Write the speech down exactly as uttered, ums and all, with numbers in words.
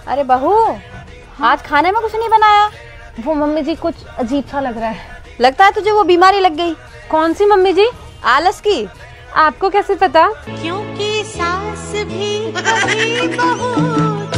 अरे बहू, हाँ? आज खाने में कुछ नहीं बनाया? वो मम्मी जी कुछ अजीब सा लग रहा है। लगता है तुझे वो बीमारी लग गई। कौन सी मम्मी जी? आलस की। आपको कैसे पता? क्योंकि सास भी कभी बहू